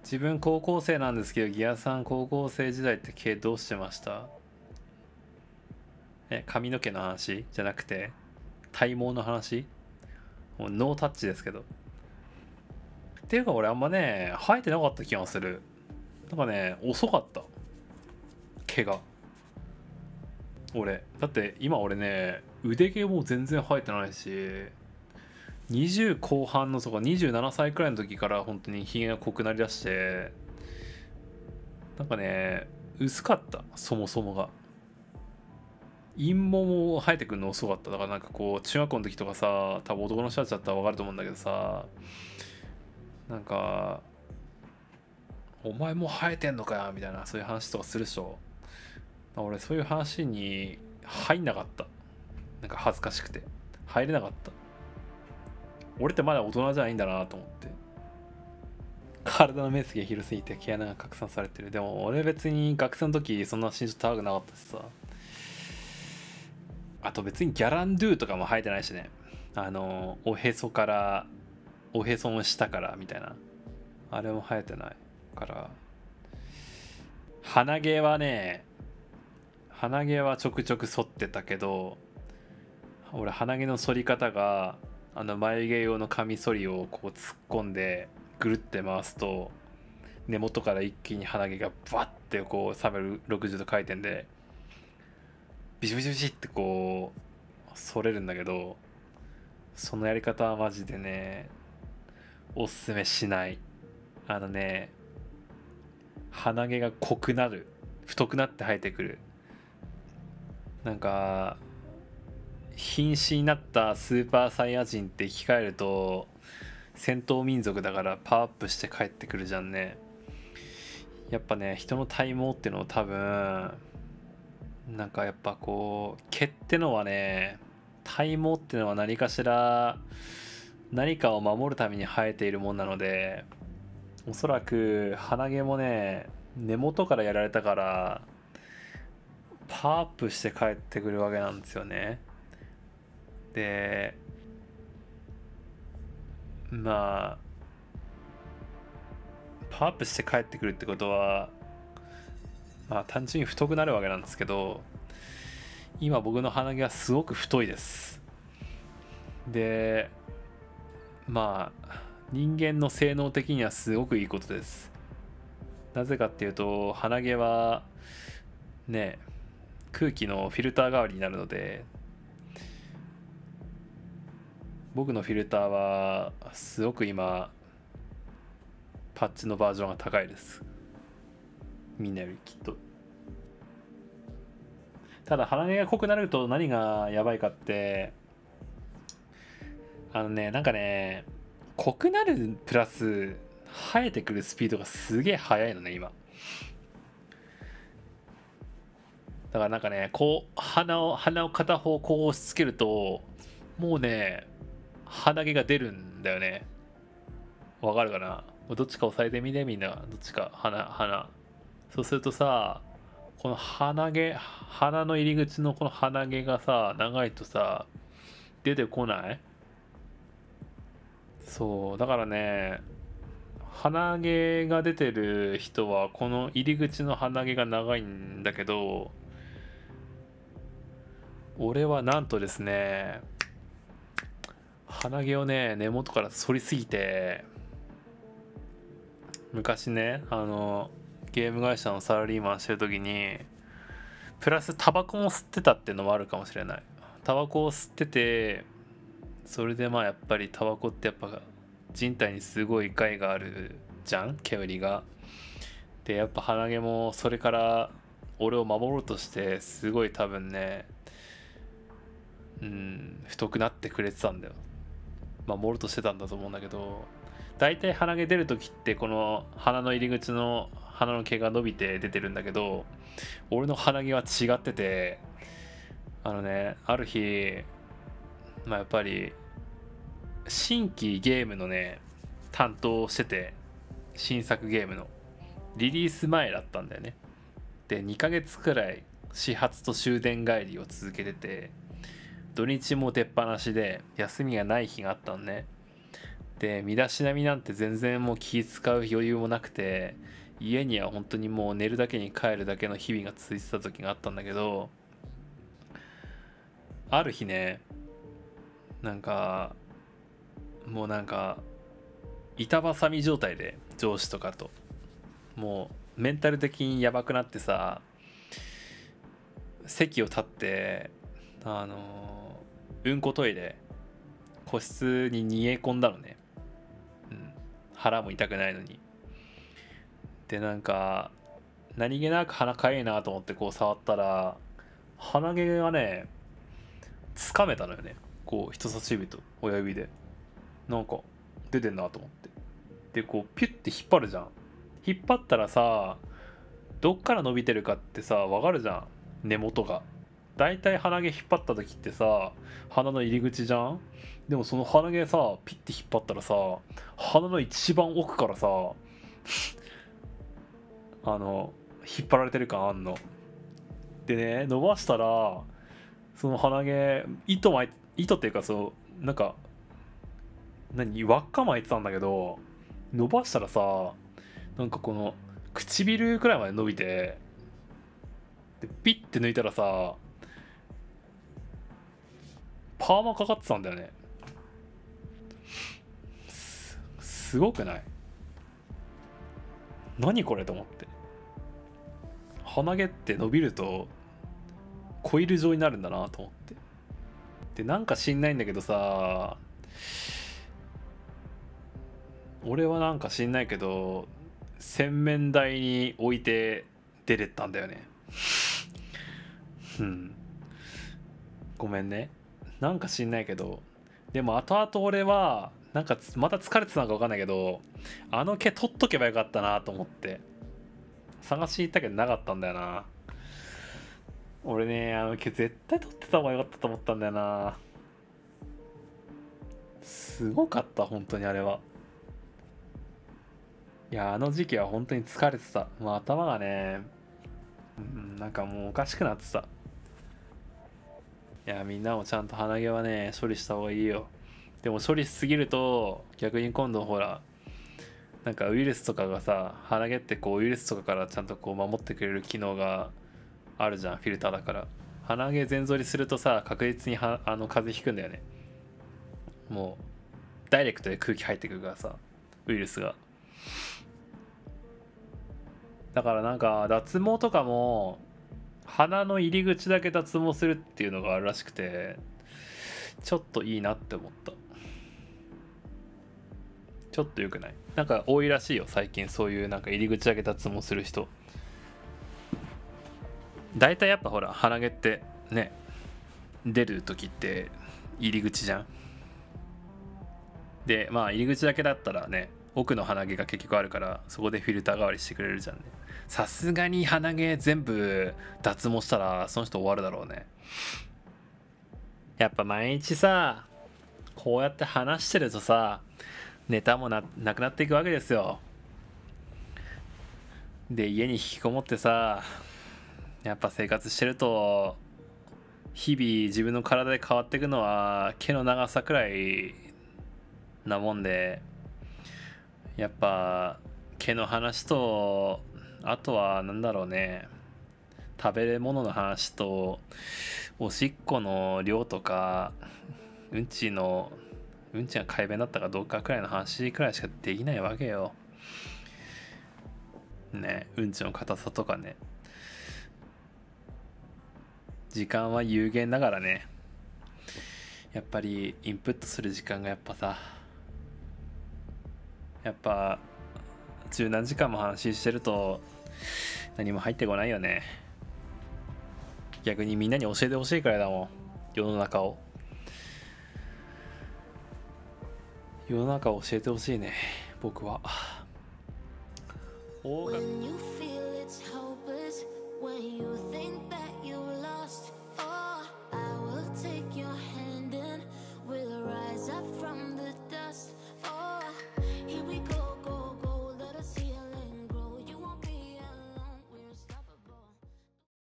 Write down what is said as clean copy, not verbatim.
自分高校生なんですけど、ギアさん高校生時代って毛どうしてました？髪の毛の話じゃなくて体毛の話？もうノータッチですけど。っていうか俺あんまね生えてなかった気がする。なんかね遅かった、毛が。俺だって今俺ね腕毛も全然生えてないし、20後半の、そうか、27歳くらいの時から本当にひげが濃くなりだして、なんかね薄かった、そもそもが。陰毛も生えてくるの遅かった。だからなんかこう中学校の時とかさ、多分男の人たちだったら分かると思うんだけどさ、なんかお前もう生えてんのかよみたいな、そういう話とかするでしょ。俺そういう話に入んなかった。なんか恥ずかしくて入れなかった。俺ってまだ大人じゃないんだなと思って。体の面積が広すぎて毛穴が拡散されてる。でも俺別に学生の時そんな身長高くなかったしさ。あと別にギャランドゥとかも生えてないしね。おへそから、おへその下からみたいな、あれも生えてないから。鼻毛はね、鼻毛はちょくちょく剃ってたけど、俺鼻毛の剃り方が眉毛用のカミソリをこう突っ込んでぐるって回すと、根元から一気に鼻毛がバッてこう360度回転でビシビシビシってこう剃れるんだけど、そのやり方はマジでねおすすめしない。鼻毛が濃くなる、太くなって生えてくる。なんか瀕死になったスーパーサイヤ人って生き返ると戦闘民族だからパワーアップして帰ってくるじゃんね。やっぱね人の体毛っていうのを多分なんかやっぱこう毛ってのはね、体毛ってのは何かしら何かを守るために生えているもんなので、おそらく鼻毛もね根元からやられたからパワーアップして帰ってくるわけなんですよね。でまあパワーアップして帰ってくるってことは、まあ単純に太くなるわけなんですけど、今僕の鼻毛はすごく太いです。でまあ人間の性能的にはすごくいいことです。なぜかっていうと鼻毛はね空気のフィルター代わりになるので、僕のフィルターはすごく今パッチのバージョンが高いです、みんなよりきっと。ただ鼻毛が濃くなると何がやばいかって、なんかね濃くなるプラス生えてくるスピードがすげえ速いのね今。だからなんかねこう鼻を片方こう押し付けるともうね鼻毛が出るんだよね。わかるかな？どっちか押さえてみて、みんな。どっちか鼻。そうするとさ、この鼻の入り口のこの鼻毛がさ長いとさ出てこない？そうだからね、鼻毛が出てる人はこの入り口の鼻毛が長いんだけど、俺はなんとですね鼻毛をね根元から反りすぎて、昔ねゲーム会社のサラリーマンしてる時にプラスタバコも吸ってたっていうのもあるかもしれない。タバコを吸ってて、それでまあやっぱりタバコってやっぱ人体にすごい害があるじゃん、煙が。でやっぱ鼻毛もそれから俺を守ろうとしてすごい多分ね太くなってくれてたんだよ。守ろうとしてたんだと思うんだけど、大体鼻毛出る時ってこの鼻の入り口の鼻の毛が伸びて出てるんだけど、俺の鼻毛は違ってて、ある日やっぱり新規ゲームのね担当をしてて、新作ゲームのリリース前だったんだよね。で2ヶ月くらい始発と終電帰りを続けてて、土日も出っ放しで休みがない日があったのね。 で身だしなみなんて全然もう気使う余裕もなくて、家には本当にもう寝るだけに帰るだけの日々が続いてた時があったんだけど、ある日ね、なんかもうなんか板挟み状態で上司とかともうメンタル的にやばくなってさ、席を立ってうんこトイレ個室に逃げ込んだのね、うん、腹も痛くないのに。でなんか何気なく鼻かゆいなと思ってこう触ったら、鼻毛がねつかめたのよね、こう人差し指と親指でなんか出てんなと思って。でこうピュッて引っ張るじゃん。引っ張ったらさ、どっから伸びてるかってさ分かるじゃん、根元が。だいたい鼻毛引っ張った時ってさ鼻の入り口じゃん。でもその鼻毛さピッて引っ張ったらさ、鼻の一番奥からさ引っ張られてる感あんの。でね伸ばしたら、その鼻毛糸っていうか、そうなんか輪っか巻いてたんだけど、伸ばしたらさ、なんかこの唇くらいまで伸びて、でピッて抜いたらさパーマかかってたんだよね。すごくない？何これと思って。鼻毛って伸びるとコイル状になるんだなと思って。でなんか知んないんだけどさ、俺はなんか知んないけど洗面台に置いて出てったんだよね。うん、ごめんね。なんか知んないけど、でも後々俺はなんかまた疲れてたのか分かんないけど、あの毛取っとけばよかったなと思って探しに行ったけどなかったんだよな。俺ね、あの毛絶対取ってた方がよかったと思ったんだよな。すごかった本当にあれは。いやあの時期は本当に疲れてた。もう頭がね、なんかもうおかしくなってた。いやみんなもちゃんと鼻毛はね処理した方がいいよ。でも処理しすぎると逆に今度ほらなんかウイルスとかがさ、鼻毛ってこうウイルスとかからちゃんとこう守ってくれる機能があるじゃん、フィルターだから。鼻毛全剃りするとさ確実に風邪ひくんだよね。もうダイレクトで空気入ってくるからさ、ウイルスが。だからなんか脱毛とかも鼻の入り口だけ脱毛するっていうのがあるらしくて、ちょっといいなって思った。ちょっと良くない？なんか多いらしいよ最近、そういうなんか入り口だけ脱毛する人。大体やっぱほら鼻毛ってね、出る時って入り口じゃん。でまあ入り口だけだったらね、奥の鼻毛が結局あるからそこでフィルター代わりしてくれるじゃんね。さすがに鼻毛全部脱毛したらその人終わるだろうね。やっぱ毎日さこうやって話してるとさ、ネタもなくなっていくわけですよ。で家に引きこもってさ、やっぱ生活してると日々自分の体で変わっていくのは毛の長さくらいなもんで、やっぱ毛の話と、あとはなんだろうね、食べ物の話とおしっこの量とかうんちが快便だったかどうかくらいの話くらいしかできないわけよね。うんちの硬さとかね。時間は有限だからね、やっぱりインプットする時間がやっぱ十何時間も話してると何も入ってこないよね。逆にみんなに教えてほしいくらいだもん、世の中を教えてほしいね、僕は。